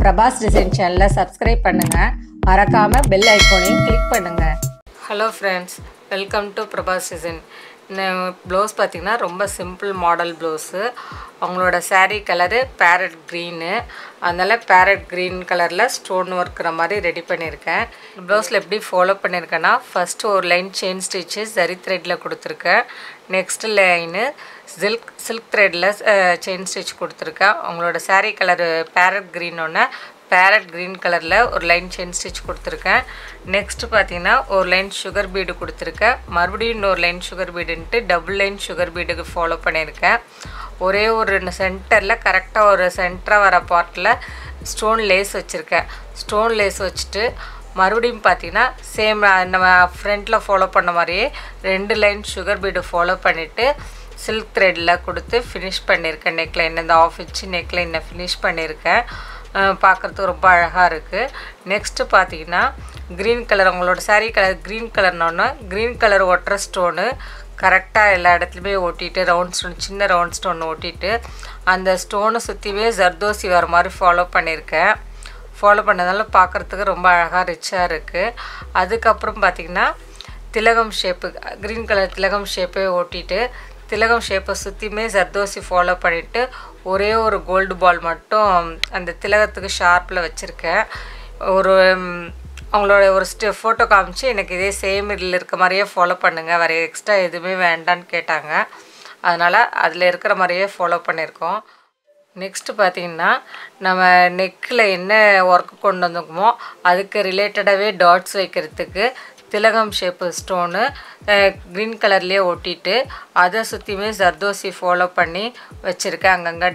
Prabhas Designs channel subscribe பண்ணுங்க மறக்காம bell icon-ஐயும் click பண்ணுங்க. Hello friends, welcome to Prabhas Designs. இந்த blouse பாத்தீங்கன்னா ரொம்ப simple model blouse. அவங்களோட saree color parrot green. அதனால parrot green colorல stone work மாதிரி ரெடி பண்ணிருக்கேன். Blouseல எப்படி ஃபாலோ பண்ணிருக்கேன்னா first ஒரு லைன் chain stitches zari threadல கொடுத்திருக்கேன். Next line silk threadல chain stitch கொடுத்திருக்கேன். அவங்களோட saree color parrot green ஒண்ணே parrot green colorல ஒரு லைன் chain stitch கொடுத்திருக்கேன். நெக்ஸ்ட் பாத்தீங்கன்னா ஒரு லைன் sugar bead கொடுத்திருக்கேன். மறுபடியும் ஒரு லைன் sugar bead ன்ட்டு டபுள் லைன் sugar beadக்கு ஃபாலோ பண்ணிருக்கேன். ஒரே ஒரு சென்டர்ல கரெக்ட்டா ஒரு சென்டரா வர பார்ட்ல ஸ்டோன் லேஸ் வச்சிருக்கேன். ஸ்டோன் லேஸ் வச்சிட்டு மறுபடியும் பாத்தீங்கன்னா சேம் நம்ம ஃப்ரண்ட்ல ஃபாலோ பண்ண மாதிரியே ரெண்டு லைன் sugar bead ஃபாலோ பண்ணிட்டு silk threadல கொடுத்து finish பண்ணிருக்கேன். neck line இந்த half inch neck line finish பண்ணிருக்கேன். பார்க்கிறதுக்கு ரொம்ப அழகா இருக்கு. நெக்ஸ்ட் பாத்தீங்கன்னா green color உங்களோட saree color green colorனா green color ஒட்டற ஸ்டோன் கரெக்ட்டா எல்லா இடத்துலயே ஒட்டிட்டு ரவுண்ட் ஸ்டோன் சின்ன ரவுண்ட் ஸ்டோன் ஒட்டிட்டு அந்த ஸ்டோனை சுத்திவே ஜர்தோசி வர மாதிரி ஃபாலோ பண்ணிருக்கேன். ஃபாலோ பண்ணதால பார்க்கிறதுக்கு ரொம்ப அழகா ரிச்சா இருக்கு. அதுக்கு அப்புறம் பாத்தீங்கன்னா திலகம் ஷேப் green color திலகம் ஷேப்பே ஒட்டிட்டு திலகம் ஷேப்பை சுத்திமே ஜர்தோசி ஃபாலோ பண்ணிட்டு ஒரே ஒரு கோல்ட் பால் மட்டும் அந்த திலகத்துக்கு ஷார்ப்ல வச்சிருக்கேன். ஒரு அவங்களோட ஒரு ஃபோட்டோ காமிச்சு எனக்கு இதே சேம் இதுல இருக்க மாதிரியே ஃபாலோ பண்ணுங்க வேற எக்ஸ்ட்ரா எதுவுமே வேண்டான்னு கேட்டாங்க. அதனால அதுல இருக்கிற மாதிரியே ஃபாலோ பண்ணிருக்கோம். நெக்ஸ்ட் பாத்தீங்கன்னா நம்ம நெக்ல என்ன வர்க் கொண்டு வந்தோமோ அதுக்கு ரிலேட்டடாவே டாட்ஸ் வைக்கிறதுக்கு திலகம் ஷேப் ஸ்டோன் green கலர்லயே ஒட்டிட்டு அத சுத்திமே ஜர்தோசி ஃபாலோ பண்ணி வச்சிருக்கேன். அங்கங்க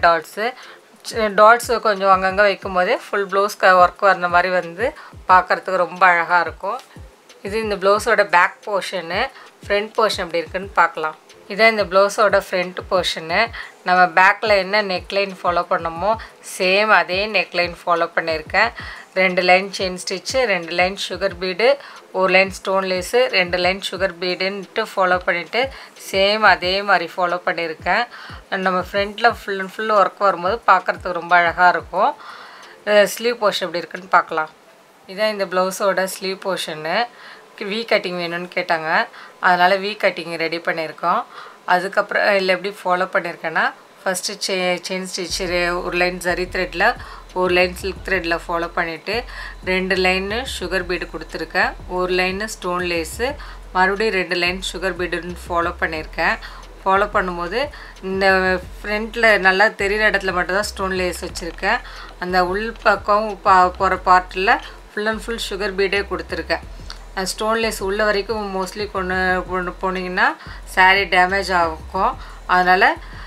டாட்ஸ் கொஞ்சம் அங்கங்க வைக்கும்போதே full blouse வர்க் வர்ற மாதிரி வந்து பார்க்கிறதுக்கு ரொம்ப அழகா இருக்கும். இது இந்த blouseோட பேக் போர்ஷன் ஃப்ரண்ட் போர்ஷன் எப்படி இருக்குன்னு பார்க்கலாம். இதான் இந்த blouseோட ஃப்ரண்ட் போர்ஷன். நம்ம பேக்ல என்ன neck line ஃபாலோ பண்ணோமோ சேம் அதே neck line ஃபாலோ பண்ணிருக்கேன். ரெண்டு லைன் chain stitch ரெண்டு லைன் sugar bead ஒரு லைன் ஸ்டோன் லேஸ் ரெண்டு லைன் sugar bead ன்ட்டு ஃபாலோ பண்ணிட்டு சேம் அதே மாதிரி ஃபாலோ பண்ணிருக்கேன். நம்ம ஃப்ரண்ட்ல ஃபுல் வர்க் வரும்போது பார்க்கிறதுக்கு ரொம்ப அழகா இருக்கும். ஸ்லீவ் போர்ஷன் எப்படி இருக்குன்னு பார்க்கலாம். இதான் இந்த blouseோட ஸ்லீவ் போர்ஷன். வி கட்டிங் வேணும்னு கேட்டாங்க. அதனால வி கட்டிங் ரெடி பண்ணிருக்கோம். அதுக்கு அப்புறம் இல்ல எப்படி ஃபாலோ பண்ணிருக்கேன்னா ஃபர்ஸ்ட் chain stitch ஒரு லைன் zari threadல ஒரு லைன் silk threadல ஃபாலோ பண்ணிட்டு ரெண்டு லைன் sugar bead கொடுத்திருக்கேன். ஒரு லைன் ஸ்டோன் லேஸ் மறுபடியும் ரெண்டு லைன் sugar bead ஃபாலோ பண்ணிருக்கேன். ஃபாலோ பண்ணும்போது இந்த ஃப்ரண்ட்ல நல்லா தெரியுற இடத்துல மட்டும் தான் ஸ்டோன் லேஸ் வச்சிருக்கேன். அந்த உள் பக்கம் போற பார்ட்ல full and full sugar bead கொடுத்திருக்கேன். ஸ்டோன் லேஸ் உள்ள வரைக்கும் மோஸ்ட்லி கொண்டு போனீங்கன்னா saree டேமேஜ் ஆகும். அதனால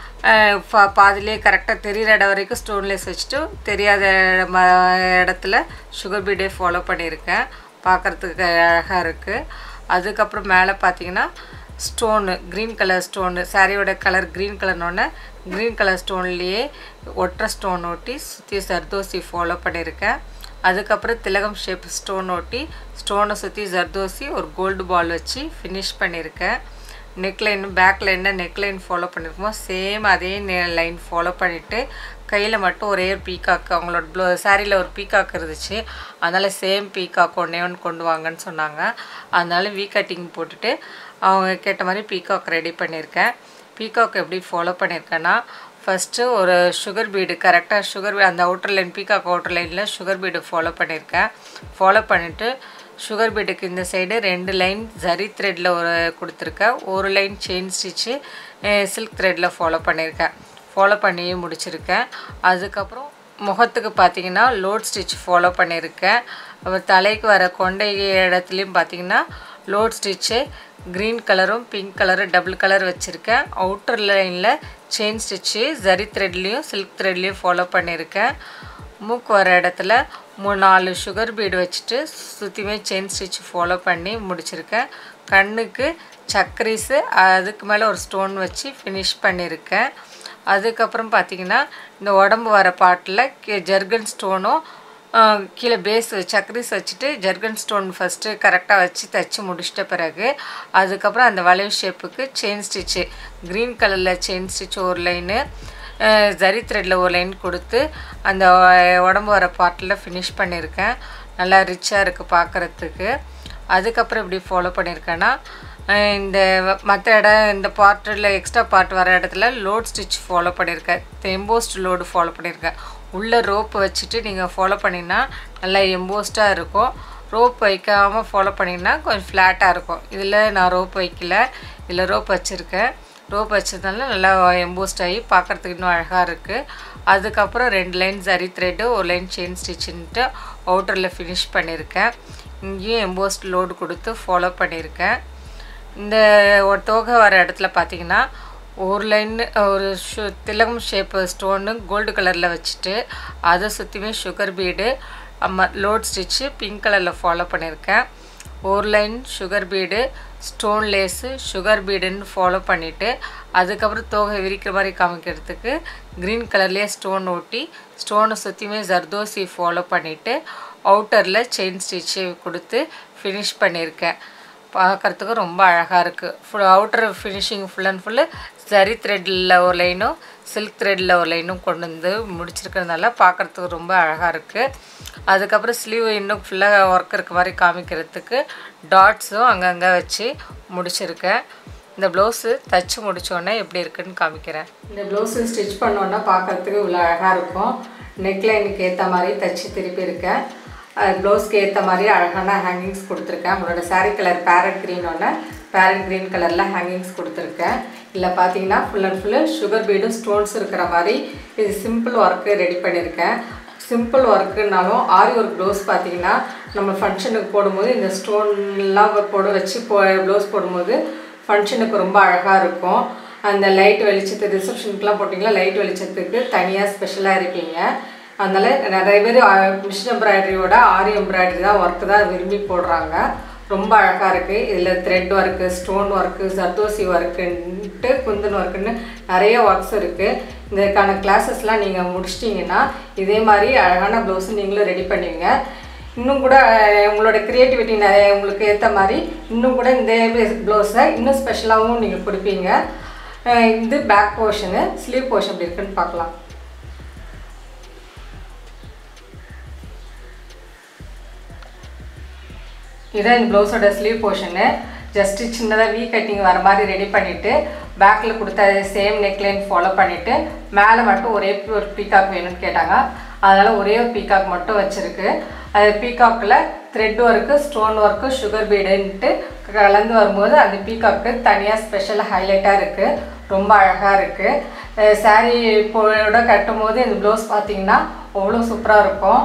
பாதிலே கரெக்ட்டா தெரியுற இடம் வரைக்கும் ஸ்டோன் லேஸ் வச்சிட்டு தெரியாத இடத்துல sugar bead ஃபாலோ பண்ணிருக்கேன். பார்க்கிறதுக்கு அழகா இருக்கு. அதுக்கு அப்புறம் மேலே பாத்தீங்கன்னா ஸ்டோன் green கலர் ஸ்டோன் சாரியோட கலர் green கலர்னோனே green கலர் ஸ்டோன்லயே ஒற்ற ஸ்டோன் ஒட்டி சுத்தி ஜர்தோசி ஃபாலோ பண்ணிருக்கேன். அதுக்கு அப்புறம் திலகம் ஷேப் ஸ்டோன் ஒட்டி ஸ்டோனை சுத்தி ஜர்தோசி ஒரு கோல்ட் பால் வச்சு finish பண்ணிருக்கேன். neck line பேக்ல என்ன neck line ஃபாலோ பண்ணிருக்கோமோ சேம் அதே லைன் ஃபாலோ பண்ணிட்டு கையில மட்டும் ஒரே ஒரு பீகாக் அவங்களோட சாரில ஒரு பீகாக் இருந்துச்சு. அதனால சேம் பீகாக் ஒண்ணே கொண்டு வாங்கன்னு சொன்னாங்க. அதனால வி கட்டிங் போட்டுட்டு அவங்க கேட்ட மாதிரி பீகாக் ரெடி பண்ணிருக்கேன். பீகாக் எப்படி ஃபாலோ பண்ணிருக்கேன்னா ஃபர்ஸ்ட் ஒரு sugar bead கரெக்ட்டா sugar அந்த அவுட்டர் லைன் பீகாக் அவுட்டர் லைன்ல sugar bead ஃபாலோ பண்ணிருக்கேன். ஃபாலோ பண்ணிட்டு sugar beadக்கு இந்த சைடு ரெண்டு லைன் zari threadல ஒரு கொடுத்திருக்கேன். ஒரு லைன் chain stitch silk threadல ஃபாலோ பண்ணிருக்கேன். ஃபாலோ பண்ணி முடிச்சிருக்கேன். அதுக்கு அப்புறம் முகத்துக்கு பாத்தீங்கன்னா லோட் ஸ்டிட்ச் ஃபாலோ பண்ணிருக்கேன். அப்புறம் தலைக்கு வர கொண்டை இடத்துலயும் பாத்தீங்கன்னா லோட் ஸ்டிட்ச் green கலரும் பிங்க் கலரும் டபுள் கலர் வச்சிருக்கேன். அவுட்டர் லைன்ல chain stitch zari threadலயும் silk threadலயும் ஃபாலோ பண்ணிருக்கேன். மூக்கு வர இடத்துல நாலு sugar bead வச்சிட்டு சுத்திமே chain stitch ஃபாலோ பண்ணி முடிச்சிருக்கேன். கண்ணுக்கு சக்கரீஸ் அதுக்கு மேல ஒரு ஸ்டோன் வச்சு finish பண்ணிருக்கேன். அதுக்கு அப்புறம் பாத்தீங்கன்னா இந்த உடம்பு வர பார்ட்ல ஜர்கன் ஸ்டோனும் கீழ பேஸ் சக்கரீஸ் வச்சிட்டு ஜர்கன் ஸ்டோன் ஃபர்ஸ்ட் கரெக்ட்டா வச்சு தச்சு முடிச்சிட்ட பிறகு அதுக்கு அப்புறம் அந்த வளைவு ஷேப்புக்கு chain stitch green கலர்ல chain stitch ஒரு லைன் ஜரி த்ரெட்டில் ஒரு லைன் கொடுத்து அந்த உடம்பு வர பார்ட்டில் ஃபினிஷ் பண்ணியிருக்கேன். நல்லா ரிச்சாக இருக்குது பார்க்குறதுக்கு. அதுக்கப்புறம் இப்படி ஃபாலோ பண்ணியிருக்கேன்னா இந்த மற்ற இடம் இந்த பார்ட்டில் எக்ஸ்ட்ரா பார்ட் வர இடத்துல லோட் ஸ்டிச் ஃபாலோ பண்ணியிருக்கேன். எம்போஸ்ட் லோடு ஃபாலோ பண்ணியிருக்கேன். உள்ளே ரோப்பு வச்சுட்டு நீங்கள் ஃபாலோ பண்ணிங்கன்னா நல்லா எம்போஸ்டாக இருக்கும். ரோப் வைக்காமல் ஃபாலோ பண்ணிங்கன்னா கொஞ்சம் ஃப்ளாட்டாக இருக்கும். இதில் நான் ரோப் வைக்கல, இதில் ரோப் வச்சுருக்கேன். ரோப் வச்சதுனால நல்லா எம்போஸ்ட் ஆகி பார்க்குறதுக்கு இன்னும் அழகாக இருக்குது. அதுக்கப்புறம் 2 லைன் ஜரி த்ரெட்டு, ஒரு லைன் செயின் ஸ்டிச்சுன்ட்டு அவுட்டரில் ஃபினிஷ் பண்ணியிருக்கேன். இங்கேயும் எம்போஸ்ட் லோடு கொடுத்து ஃபாலோ பண்ணியிருக்கேன். இந்த ஒரு தோகை வர இடத்துல பார்த்திங்கன்னா ஒரு லைன் ஒரு திலகம் ஷேப்பு ஸ்டோனு கோல்டு கலரில் வச்சுட்டு அதை சுற்றியுமே sugar bead load stitch pink கலரில் ஃபாலோ பண்ணியிருக்கேன். ஒரு line sugar bead stone lace sugar பீடுன்னு ஃபாலோ பண்ணிவிட்டு அதுக்கப்புறம் தோகை விரிக்கிற மாதிரி காமிக்கிறதுக்கு க்ரீன் கலர்லேயே ஸ்டோன் ஓட்டி ஸ்டோனை சுற்றியுமே ஜர்தோசி ஃபாலோ பண்ணிவிட்டு அவுட்டரில் செயின் ஸ்டிச்சு கொடுத்து ஃபினிஷ் பண்ணியிருக்கேன். பார்க்குறதுக்கு ரொம்ப அழகாக இருக்குது. Outer finishing full and full zari த்ரெட்டில் ஒரு லைனும் சில்க் த்ரெட்டில் ஒரு லைனும் கொண்டு வந்து முடிச்சிருக்கிறதுனால பார்க்குறதுக்கு ரொம்ப அழகாக இருக்குது. அதுக்கப்புறம் ஸ்லீவ் இன்னும் ஃபுல்லாக ஒர்க் இருக்க மாதிரி காமிக்கிறதுக்கு டாட்ஸும் அங்கங்கே வச்சு முடிச்சிருக்கேன். இந்த ப்ளவுஸு தைச்சி முடித்தோடனே எப்படி இருக்குதுன்னு காமிக்கிறேன். இந்த ப்ளவுஸு ஸ்டிச் பண்ணோன்னா பார்க்குறதுக்கு இவ்வளோ அழகாக இருக்கும். நெக்லைனுக்கு ஏற்ற மாதிரி தைச்சி திருப்பி இருக்கேன். ப்ளவுஸ்க்கு ஏற்ற மாதிரி அழகான ஹேங்கிங்ஸ் கொடுத்துருக்கேன். உங்களோட சாரீ கலர் பேரட் க்ரீனோட பேரட் க்ரீன் கலரில் ஹேங்கிங்ஸ் கொடுத்துருக்கேன். இதில் பார்த்தீங்கன்னா ஃபுல் அண்ட் ஃபுல்லு சுகர் பீடும் ஸ்டோன்ஸ் இருக்கிற மாதிரி இது சிம்பிள் ஒர்க்கு ரெடி பண்ணியிருக்கேன். சிம்பிள் ஒர்க்குனாலும் ஆரி ஒர்க் ப்ளவுஸ் பார்த்திங்கன்னா நம்ம ஃபங்க்ஷனுக்கு போடும்போது இந்த ஸ்டோன்லாம் வச்சு ப்ளவுஸ் போடும்போது ஃபங்க்ஷனுக்கு ரொம்ப அழகாக இருக்கும். அந்த லைட் வெளிச்சத்துக்கு ரிசப்ஷனுக்குலாம் போட்டிங்கன்னா லைட் வெளிச்சத்துக்கு தனியாக ஸ்பெஷலாக இருப்பீங்க. அதனால் நிறைய பேர் மிஷின் எம்ப்ராய்டரியோட ஆரி எம்ப்ராய்டரி தான் ஒர்க்கு தான் விரும்பி போடுறாங்க. ரொம்ப அழகாக இருக்குது. இதில் thread work, stone work, zardozi ஒர்க்குன்ட்டு குந்தன் ஒர்க்குன்னு நிறைய ஒர்க்ஸ் இருக்குது. இதுக்கான கிளாஸஸ்லாம் நீங்கள் முடிச்சிட்டிங்கன்னா இதே மாதிரி அழகான ப்ளவுஸு நீங்களும் ரெடி பண்ணுவீங்க. இன்னும் கூட உங்களோட க்ரியேட்டிவிட்டி நிறைய உங்களுக்கு ஏற்ற மாதிரி இன்னும் கூட இந்த ப்ளவுஸை இன்னும் ஸ்பெஷலாகவும் நீங்கள் கொடுப்பீங்க. இது பேக் போர்ஷனு. ஸ்லீவ் போர்ஷன் எப்படி இருக்குன்னு பார்க்கலாம். இதான் இந்த ப்ளவுஸோட ஸ்லீவ் போர்ஷனு. ஜஸ்ட்டு சின்னதாக வீ கட்டிங் வர மாதிரி ரெடி பண்ணிவிட்டு பேக்கில் கொடுத்த சேம் நெக்லைன் ஃபாலோ பண்ணிவிட்டு மேலே மட்டும் ஒரே ஒரு பீகாக் வேணும்னு கேட்டாங்க. அதனால் ஒரே ஒரு பீகாக் மட்டும் வச்சுருக்கு. அது பீகாக்கில் thread work, stone work, sugar பீடுன்ட்டு கலந்து வரும்போது அந்த பீகாக்கு தனியாக ஸ்பெஷல் ஹைலைட்டாக இருக்குது. ரொம்ப அழகாக இருக்குது. சாரீ போட கட்டும் போது இந்த ப்ளவுஸ் பார்த்திங்கன்னா அவ்வளோ சூப்பராக இருக்கும்.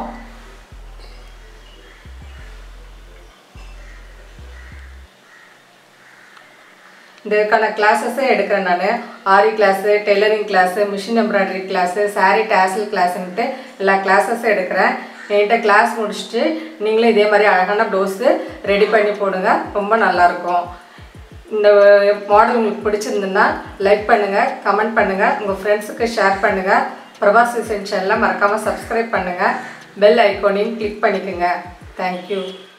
இதுக்கான கிளாஸஸும் எடுக்கிறேன் நான். Aari class, tailoring class, machine embroidery class, sari tassel கிளாஸுன்ட்டு எல்லா கிளாஸஸும் எடுக்கிறேன். என்கிட்ட கிளாஸ் முடிச்சுட்டு நீங்களும் இதே மாதிரி அழகான ப்ளவுஸு ரெடி பண்ணி போடுங்க. ரொம்ப நல்லாயிருக்கும். இந்த மாடல் உங்களுக்கு பிடிச்சிருந்துன்னா லைக் பண்ணுங்கள், கமெண்ட் பண்ணுங்கள், உங்கள் ஃப்ரெண்ட்ஸுக்கு ஷேர் பண்ணுங்கள். பிரபாஸ் டிசைன் சேனலை மறக்காமல் சப்ஸ்கிரைப் பண்ணுங்கள். பெல் ஐக்கானையும் கிளிக் பண்ணிக்கோங்க. தேங்க்யூ.